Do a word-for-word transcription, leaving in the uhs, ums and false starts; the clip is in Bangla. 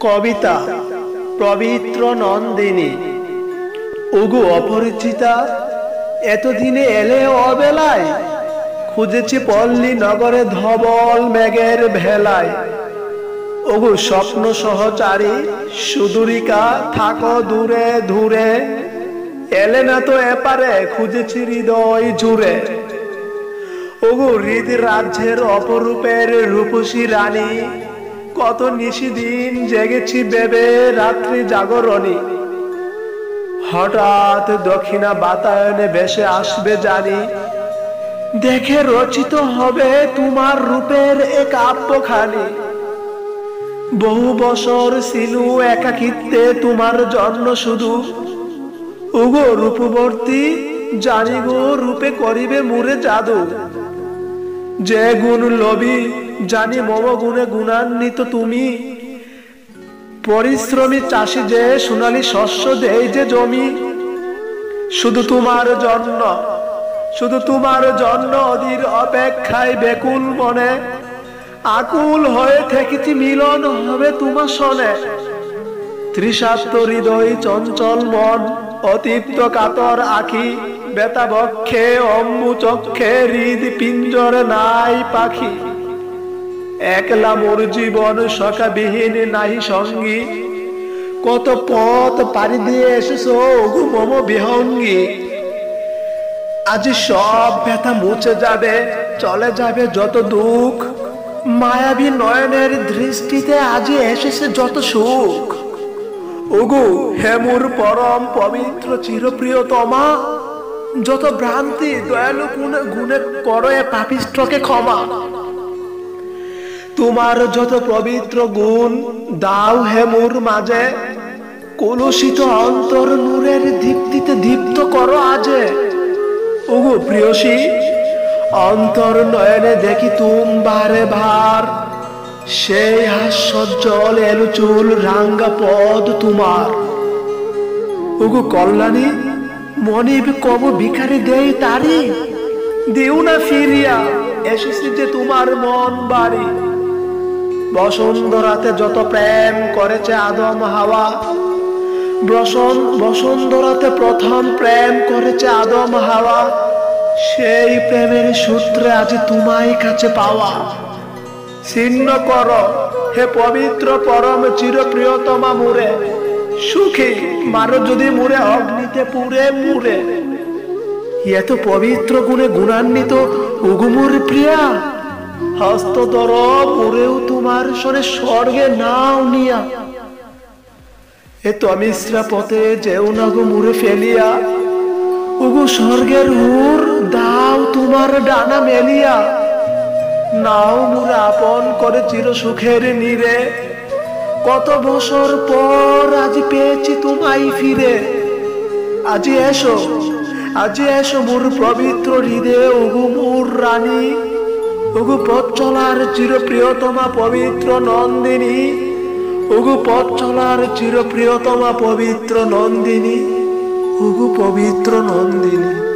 কবিতা পবিত্র নন্দিনী। ওগো অপরিচিতা, এতদিনে এলে অবেলায়, খুঁজেছি পল্লী নগরে ধবল মেঘের ভেলায়। ওগো স্বপ্ন সহচারী সুদূরিকা, থাকো দূরে দূরে, এলে না তো এপারে, খুঁজেছি হৃদয় জুড়ে। ওগো হৃদ রাজ্যের অপরূপের রূপসী রানী, কত নিশিদিন জেগেছি ভেবে রাত্রি জাগরণী। হঠাৎ দক্ষিণা বাতায়নে ভেসে আসবে জানি, দেখে রচিত হবে তোমার রূপের এক কাব্যখানি। বহু বছর সিলু একাকিত্বে তোমার জন্ম শুধু, ওগো রূপবর্তী জানি গো রূপে করিবে মুরে জাদু। যে গুণ লবি জানি মম গুণে গুণান্বিত তুমি, পরিশ্রমী চাষি যে সোনালী শস্য দেয় যে জমি। শুধু তোমার জন্য, শুধু তোমার জন্য অধীর অপেক্ষায় বেকুল মনে, আকুল হয়ে থেকেছি মিলন হবে তোমার সনে। তৃষার্ত হৃদয় চঞ্চল মন, অতৃপ্ত কাতর আখি, বেতা বক্ষে অম্বু চক্ষে হৃদ পিঞ্জরে নাই পাখি। একলা মোর জীবন সখাবিহীন নাহি সঙ্গী, কত পথ পাড়ি দিয়ে এসেছো ওগো মম বিহঙ্গী। আজ সব ব্যথা মুছে যাবে, চলে যাবে যত দুঃখ, মায়াবী নয়নের দৃষ্টিতে আজ এসেছে যত সুখ। ওগো হে মোর পরম পবিত্র চিরপ্রিয়তমা, যত ভ্রান্তি দয়ালু গুণে গুণে করো এ পাপিষ্ঠকে ক্ষমা। তোমার যত পবিত্র গুণ দাও হে মোর মাঝে, কলুষিত অন্তর নূরের দীপ্তিতে দীপ্ত করো আজে। ওগো প্রিয়সী, অন্তর নয়নে দেখি তুম বারে ভার, সেই হাস্যজ্জ্বল এলো চুল রাঙ্গা পদ তোমার। ওগো কল্যাণী, মনিব কব ভিখারি দেই তারি, দিও না ফিরিয়া, এসেছি যে তোমার মন বাড়ি। বসুন্ধরাতে যত প্রেম করেছে আদম হাওয়া, বসুন্ধরাতে প্রথম প্রেম করেছে আদম হাওয়া, সেই প্রেমের সূত্রে আজ তোমায় কাছে পাওয়া। ছিন্ন করো হে পবিত্র পরম চিরপ্রিয়তমা মুরে, সুখী মারো যদি মুরে অগ্নিতে পুরে মুরে। এত পবিত্র গুণে গুণান্বিত ওগো মোর প্রিয়া, হস্তধর পুরেও তোমার সরে স্বর্গে নাও নিয়া। এ তমিশ্রা পথে যেও না গো মুরে ফেলিয়া, ওগো স্বর্গের হুর দাও তোমার ডানা মেলিয়া। নাও মুরে আপন করে চির সুখের নীরে, কত বছর পর আজ পেয়েছি তোমায় ফিরে। আজি এসো, আজি এসো মোর পবিত্র হৃদয়ে ওগো মোর রানী, ওগো পথ চলার চিরপ্রিয়তমা পবিত্র নন্দিনী, ওগো পথ চলার চিরপ্রিয়তমা পবিত্র নন্দিনী, ওগো পবিত্র নন্দিনী।